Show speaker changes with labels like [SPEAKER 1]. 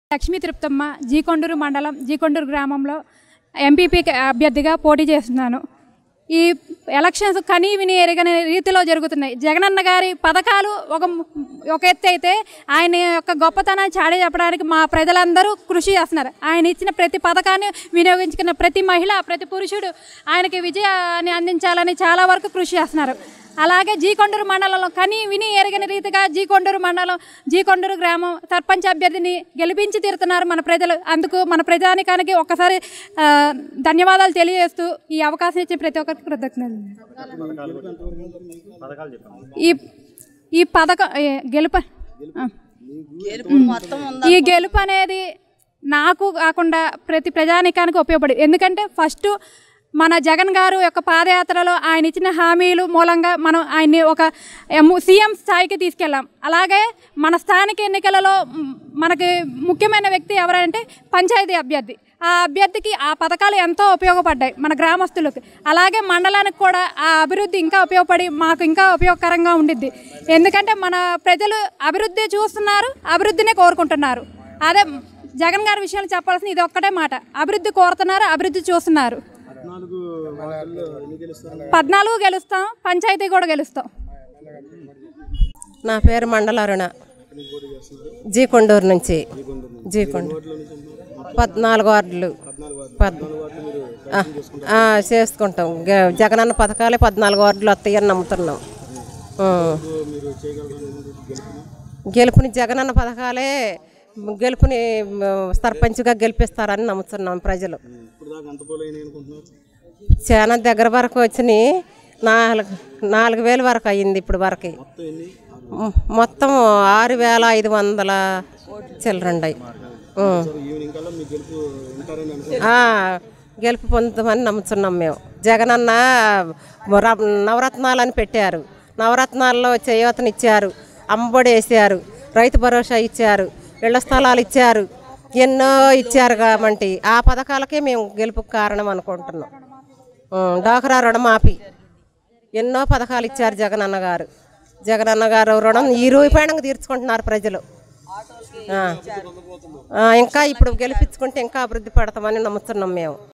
[SPEAKER 1] లక్ష్మీ తిరుపతమ్మ జీకొండూరు మండలం జీకొండూరు గ్రామంలో ఎంపీపీ అభ్యర్థిగా పోటీ చేస్తున్నాను. ఈ ఎలక్షన్స్ కనీ విని ఎరగని రీతిలో జరుగుతున్నాయి. జగనన్న గారి పథకాలు ఒక ఎత్తు అయితే ఆయన యొక్క గొప్పతనాన్ని చాటి చెప్పడానికి మా ప్రజలందరూ కృషి చేస్తున్నారు. ఆయన ఇచ్చిన ప్రతి పథకాన్ని వినియోగించుకున్న ప్రతి మహిళ ప్రతి పురుషుడు ఆయనకి విజయాన్ని అందించాలని చాలా వరకు కృషి చేస్తున్నారు. అలాగే జీకొండూరు మండలంలో కనీ విని ఎరగని రీతిగా జీకొండూరు మండలం జీకొండూరు గ్రామం సర్పంచ్ అభ్యర్థిని గెలిపించి తీరుతున్నారు మన ప్రజలు. అందుకు మన ప్రజానికానికి ఒక్కసారి ధన్యవాదాలు తెలియజేస్తూ ఈ అవకాశం ఇచ్చిన ప్రతి ఒక్కరికి కృతజ్ఞతలు. ఈ పథకం గెలుపు అనేది నాకు కాకుండా ప్రతి ప్రజానికానికి ఉపయోగపడేది. ఎందుకంటే ఫస్ట్ మన జగన్ గారు యొక్క పాదయాత్రలో ఆయన ఇచ్చిన హామీలు మూలంగా మనం ఆయన్ని ఒక సీఎం స్థాయికి తీసుకెళ్ళాం. అలాగే మన స్థానిక ఎన్నికలలో మనకి ముఖ్యమైన వ్యక్తి ఎవరంటే పంచాయతీ అభ్యర్థి. ఆ అభ్యర్థికి ఆ పథకాలు ఎంతో ఉపయోగపడ్డాయి మన గ్రామస్తులకు. అలాగే మండలానికి కూడా ఆ అభివృద్ధి ఇంకా ఉపయోగపడి మాకు ఇంకా ఉపయోగకరంగా ఉండిద్ది. ఎందుకంటే మన ప్రజలు అభివృద్ధి చూస్తున్నారు, అభివృద్ధినే కోరుకుంటున్నారు. అదే జగన్ గారి విషయాలు చెప్పాల్సిన ఇది ఒక్కటే మాట, అభివృద్ధి కోరుతున్నారు, అభివృద్ధి చూస్తున్నారు. 14 గెలుస్తాం, పంచాయతీ కూడా గెలుస్తాం.
[SPEAKER 2] నా పేరు మండలారుణ, జీకొండూరు నుంచి. జీకొండూరు 14 వార్డులు చేసుకుంటాం. జగనన్న పథకాలే 14 వార్డులు వస్తాయని నమ్ముతున్నాం. గెలుపుని జగనన్న పథకాలే గెలుపుని సర్పంచ్గా గెలిపిస్తారని నమ్ముతున్నాం ప్రజలు. చాలా దగ్గర వరకు వచ్చినాయి. 4,000 వరకు అయ్యింది ఇప్పుడు వరకు. మొత్తం 6,500 చిల్లరండి. గెలుపు పొందుతామని నమ్ముతున్నాం మేము. జగనన్న నవరత్నాలని పెట్టారు. నవరత్నాల్లో చేయూతనిచ్చారు, అమ్మఒడి వేసారు, రైతు భరోసా ఇచ్చారు, ఇళ్ల స్థలాలు ఇచ్చారు, ఎన్నో ఇచ్చారు. కాబట్టి ఆ పథకాలకే మేము గెలుపుకు కారణం అనుకుంటున్నాం. డాక్రా రుణమాఫీ ఎన్నో పథకాలు ఇచ్చారు జగనన్న గారు. జగనన్న గారు రుణం ఈ రూపాయనంగా తీర్చుకుంటున్నారు ప్రజలు. ఇంకా ఇప్పుడు గెలిపించుకుంటే ఇంకా అభివృద్ధి పడతామని నమ్ముతున్నాం మేము.